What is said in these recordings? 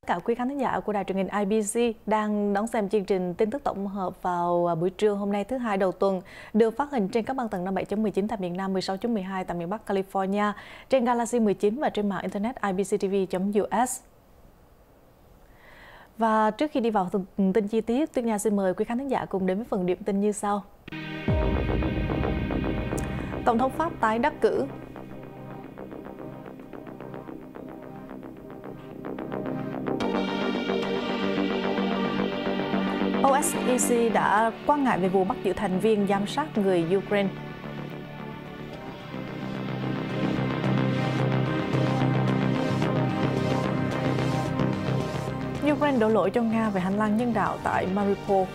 Cả quý khán thính giả của đài truyền hình IBC đang đón xem chương trình tin tức tổng hợp vào buổi trưa hôm nay thứ Hai đầu tuần, được phát hình trên các băng tần 57.19 tại miền Nam, 16.12 tại miền Bắc California, trên Galaxy 19 và trên mạng Internet ibctv.us. Và trước khi đi vào tin chi tiết, Tuyết Nha xin mời quý khán thính giả cùng đến với phần điểm tin như sau. Tổng thống Pháp tái đắc cử. OSCE đã quan ngại về vụ bắt giữ thành viên giám sát người Ukraine. Ukraine đổ lỗi cho Nga về hành lang nhân đạo tại Mariupol.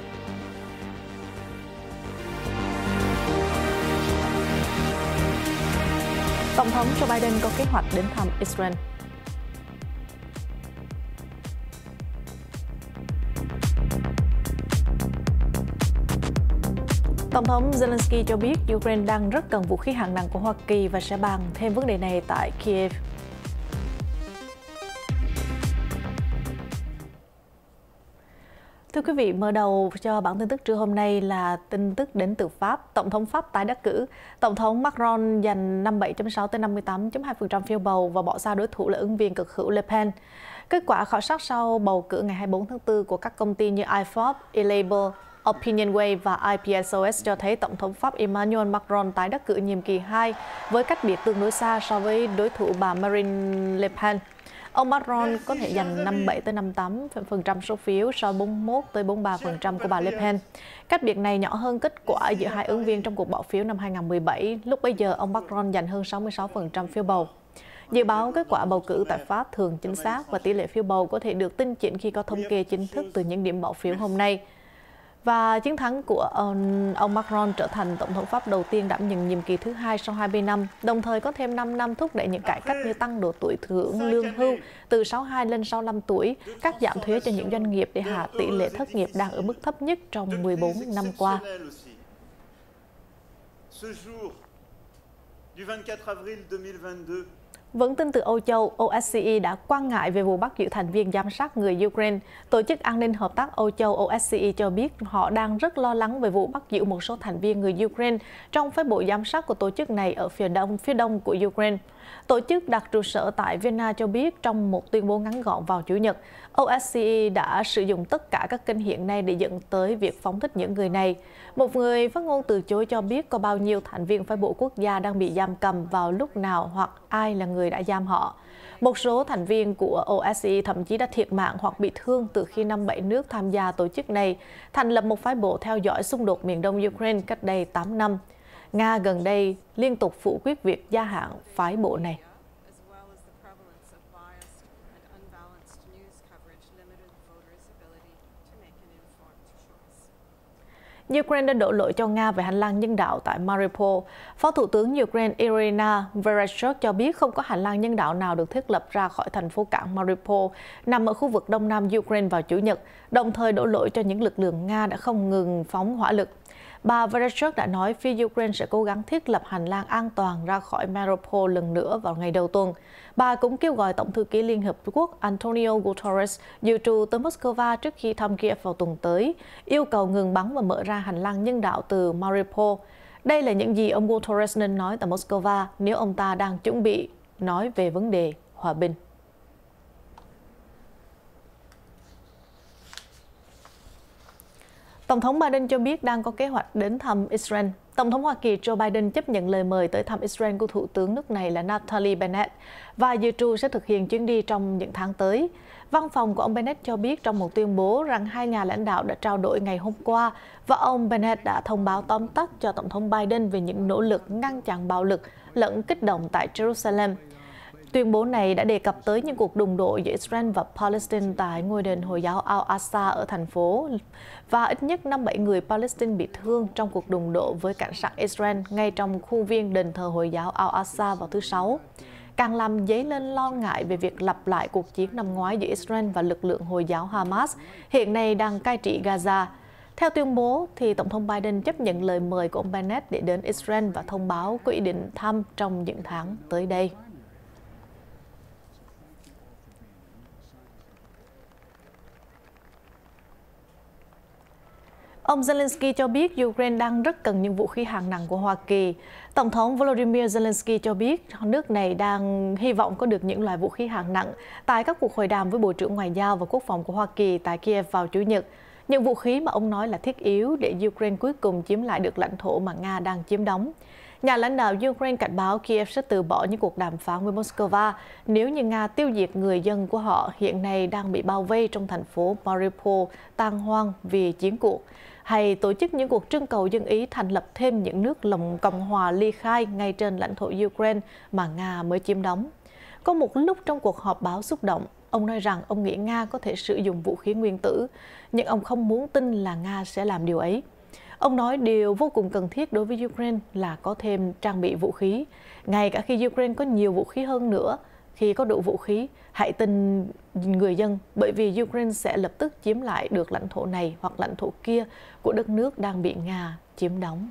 Tổng thống Joe Biden có kế hoạch đến thăm Israel. Tổng thống Zelensky cho biết Ukraine đang rất cần vũ khí hạng nặng của Hoa Kỳ và sẽ bàn thêm vấn đề này tại Kiev. Thưa quý vị, mở đầu cho bản tin tức trưa hôm nay là tin tức đến từ Pháp. Tổng thống Pháp tái đắc cử. Tổng thống Macron giành 57.6 tới 58.2% phiếu bầu và bỏ xa đối thủ là ứng viên cực hữu Le Pen. Kết quả khảo sát sau bầu cử ngày 24 tháng 4 của các công ty như iForbes, eLabel, Opinionway và IPSOS cho thấy Tổng thống Pháp Emmanuel Macron tái đắc cử nhiệm kỳ 2 với cách biệt tương đối xa so với đối thủ bà Marine Le Pen. Ông Macron có thể giành 57 tới 58% số phiếu so với 41 tới 43% của bà Le Pen. Cách biệt này nhỏ hơn kết quả giữa hai ứng viên trong cuộc bỏ phiếu năm 2017. Lúc bấy giờ, ông Macron giành hơn 66% phiếu bầu. Dự báo kết quả bầu cử tại Pháp thường chính xác và tỷ lệ phiếu bầu có thể được tinh chỉnh khi có thống kê chính thức từ những điểm bỏ phiếu hôm nay. Và chiến thắng của ông Macron trở thành tổng thống Pháp đầu tiên đảm nhận nhiệm kỳ thứ 2 sau 20 năm, đồng thời có thêm 5 năm thúc đẩy những cải cách như tăng độ tuổi hưởng lương hưu từ 62 lên 65 tuổi, cắt giảm thuế cho những doanh nghiệp để hạ tỷ lệ thất nghiệp đang ở mức thấp nhất trong 14 năm qua. Vẫn tin từ Âu Châu, OSCE đã quan ngại về vụ bắt giữ thành viên giám sát người Ukraine. Tổ chức An ninh Hợp tác Âu Châu OSCE cho biết họ đang rất lo lắng về vụ bắt giữ một số thành viên người Ukraine trong phái bộ giám sát của tổ chức này ở phía đông của Ukraine. Tổ chức đặt trụ sở tại Vienna cho biết trong một tuyên bố ngắn gọn vào Chủ nhật, OSCE đã sử dụng tất cả các kênh hiện nay để dẫn tới việc phóng thích những người này. Một người phát ngôn từ chối cho biết có bao nhiêu thành viên phái bộ quốc gia đang bị giam cầm vào lúc nào hoặc ai là người đã giam họ. Một số thành viên của OSCE thậm chí đã thiệt mạng hoặc bị thương từ khi 57 nước tham gia tổ chức này thành lập một phái bộ theo dõi xung đột miền đông Ukraine cách đây 8 năm. Nga gần đây liên tục phủ quyết việc gia hạn phái bộ này. Ukraine đã đổ lỗi cho Nga về hành lang nhân đạo tại Mariupol. Phó Thủ tướng Ukraine Irina Vereshchuk cho biết không có hành lang nhân đạo nào được thiết lập ra khỏi thành phố cảng Mariupol, nằm ở khu vực đông nam Ukraine vào Chủ nhật, đồng thời đổ lỗi cho những lực lượng Nga đã không ngừng phóng hỏa lực. Bà Vereshchuk đã nói phía Ukraine sẽ cố gắng thiết lập hành lang an toàn ra khỏi Mariupol lần nữa vào ngày đầu tuần. Bà cũng kêu gọi Tổng thư ký Liên Hợp Quốc Antonio Guterres dự trù tới Moscow trước khi thăm Kiev vào tuần tới, yêu cầu ngừng bắn và mở ra hành lang nhân đạo từ Mariupol. Đây là những gì ông Guterres nên nói tại Moscow nếu ông ta đang chuẩn bị nói về vấn đề hòa bình. Tổng thống Biden cho biết đang có kế hoạch đến thăm Israel. Tổng thống Hoa Kỳ Joe Biden chấp nhận lời mời tới thăm Israel của Thủ tướng nước này là Naftali Bennett và dự trù sẽ thực hiện chuyến đi trong những tháng tới. Văn phòng của ông Bennett cho biết trong một tuyên bố rằng hai nhà lãnh đạo đã trao đổi ngày hôm qua và ông Bennett đã thông báo tóm tắt cho Tổng thống Biden về những nỗ lực ngăn chặn bạo lực lẫn kích động tại Jerusalem. Tuyên bố này đã đề cập tới những cuộc đụng độ giữa Israel và Palestine tại ngôi đền Hồi giáo Al-Aqsa ở thành phố và ít nhất 57 người Palestine bị thương trong cuộc đụng độ với cảnh sát Israel ngay trong khuôn viên đền thờ Hồi giáo Al-Aqsa vào thứ Sáu, càng làm dấy lên lo ngại về việc lặp lại cuộc chiến năm ngoái giữa Israel và lực lượng Hồi giáo Hamas hiện nay đang cai trị Gaza. Theo tuyên bố, thì Tổng thống Biden chấp nhận lời mời của ông Bennett để đến Israel và thông báo có ý định thăm trong những tháng tới đây. Ông Zelensky cho biết Ukraine đang rất cần những vũ khí hạng nặng của Hoa Kỳ. Tổng thống Volodymyr Zelensky cho biết nước này đang hy vọng có được những loại vũ khí hạng nặng tại các cuộc hội đàm với Bộ trưởng Ngoại giao và Quốc phòng của Hoa Kỳ tại Kiev vào Chủ nhật. Những vũ khí mà ông nói là thiết yếu để Ukraine cuối cùng chiếm lại được lãnh thổ mà Nga đang chiếm đóng. Nhà lãnh đạo Ukraine cảnh báo Kiev sẽ từ bỏ những cuộc đàm phán với Moscow nếu như Nga tiêu diệt người dân của họ hiện nay đang bị bao vây trong thành phố Mariupol tàn hoang vì chiến cuộc, hay tổ chức những cuộc trưng cầu dân Ý thành lập thêm những nước Cộng hòa ly khai ngay trên lãnh thổ Ukraine mà Nga mới chiếm đóng. Có một lúc trong cuộc họp báo xúc động, ông nói rằng ông nghĩ Nga có thể sử dụng vũ khí nguyên tử, nhưng ông không muốn tin là Nga sẽ làm điều ấy. Ông nói điều vô cùng cần thiết đối với Ukraine là có thêm trang bị vũ khí. Ngay cả khi Ukraine có nhiều vũ khí hơn nữa, khi có đủ vũ khí, hãy tin người dân, bởi vì Ukraine sẽ lập tức chiếm lại được lãnh thổ này hoặc lãnh thổ kia của đất nước đang bị Nga chiếm đóng.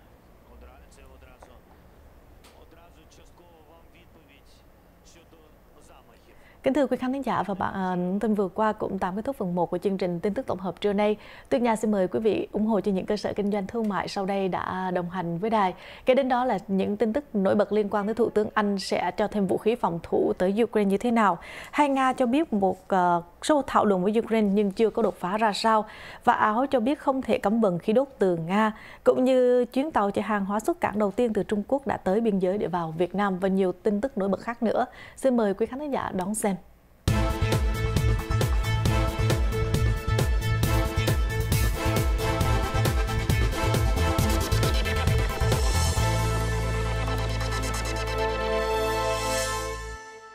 Kính thưa quý khán thính giả và bạn, tin vừa qua cũng tạm kết thúc phần 1 của chương trình tin tức tổng hợp trưa nay. Tuyết Nga xin mời quý vị ủng hộ cho những cơ sở kinh doanh thương mại sau đây đã đồng hành với đài. Kế đến đó là những tin tức nổi bật liên quan tới Thủ tướng Anh sẽ cho thêm vũ khí phòng thủ tới Ukraine như thế nào. Hay Nga cho biết một số thảo luận với Ukraine nhưng chưa có đột phá ra sao. Và Áo cho biết không thể cấm vận khí đốt từ Nga. Cũng như chuyến tàu chở hàng hóa xuất cảng đầu tiên từ Trung Quốc đã tới biên giới để vào Việt Nam và nhiều tin tức nổi bật khác nữa. Xin mời quý khán thính giả đón xem.